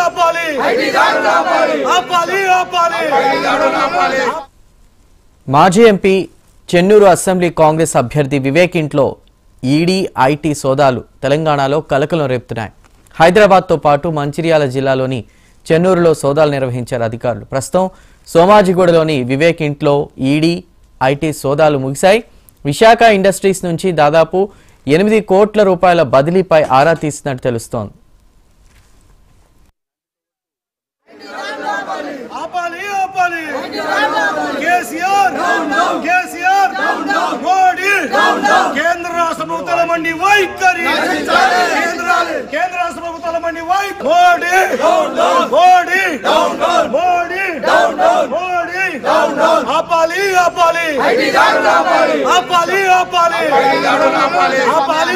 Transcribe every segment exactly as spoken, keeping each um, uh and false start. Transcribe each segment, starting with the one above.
ఆపాలి ఆపాలి ఆపాలి. మాజీ ఎంపీ చెన్నూరు అసెంబ్లీ కాంగ్రెస్ అభ్యర్థి వివేక్ ఇంట్లో ఈడీ ఐటీ సోదాలు తెలంగాణలో కలకలం రేపుతున్నాయి. హైదరాబాద్తో పాటు మంచిర్యాల జిల్లాలోని చెన్నూరులో సోదాలు నిర్వహించారు అధికారులు. ప్రస్తుతం సోమాజిగూడలోని వివేక్ ఇంట్లో ఈడీ ఐటీ సోదాలు ముగిశాయి. విశాఖ ఇండస్ట్రీస్ నుంచి దాదాపు ఎనిమిది కోట్ల రూపాయల బదిలీపై ఆరా తీసినట్టు తెలుస్తోంది. కేంద్ర రాష్ట్ర ప్రభుత్వాల మండి వైఖరి కేంద్ర రాష్ట్ర ప్రభుత్వాల మండి వైఖరి మోడీ మోడీ మోడీ ఆపాలి ఆపాలి ఆపాలి ఆపాలి ఆపాలి ఆపాలి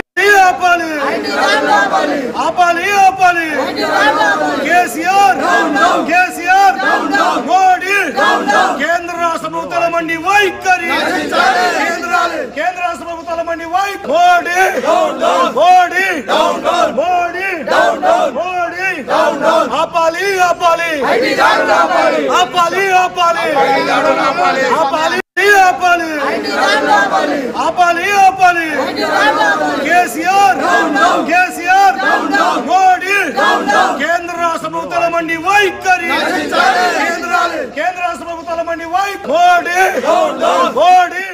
ఆపాలి ఆపాలి. కేసీఆర్ కేసీఆర్ మోడీ కేంద్ర రాష్ట్ర ప్రభుత్వాల మండి వైఖరి కేంద్ర రాష్ట్ర ప్రభుత్వాల మండి వైఖరి మోడీ మోడీ మోడీ ఆపాలి ఆపాలి ఆపాలి ఆపాలి ఆపాలి ఆపాలి ఆపాలి ఆపాలి. కేసీఆర్ కేసీఆర్ మోడీ కేంద్ర రాష్ట్ర ప్రభుత్వాల మండి వైఖరి కేంద్ర రాష్ట్ర ప్రభుత్వాల మండి వైఖరి మోడీ.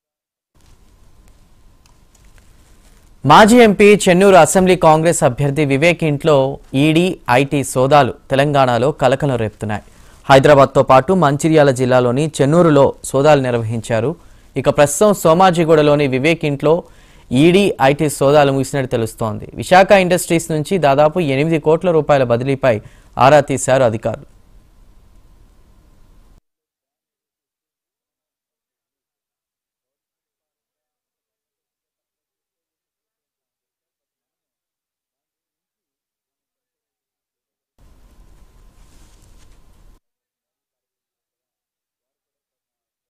మాజీ ఎంపీ చెన్నూరు అసెంబ్లీ కాంగ్రెస్ అభ్యర్థి వివేక్ ఇంట్లో ఈడీ ఐటీ సోదాలు తెలంగాణలో కలకలం రేపుతున్నాయి. హైదరాబాద్తో పాటు మంచిర్యాల జిల్లాలోని చెన్నూరులో సోదాలు నిర్వహించారు. ఇక ప్రస్తుతం సోమాజిగూడలోని వివేక్ ఇంట్లో ఈడీ ఐటీ సోదాలు ముగిసినట్టు తెలుస్తోంది. విశాఖ ఇండస్ట్రీస్ నుంచి దాదాపు ఎనిమిది కోట్ల రూపాయల బదిలీపై ఆరా తీశారు అధికారులు.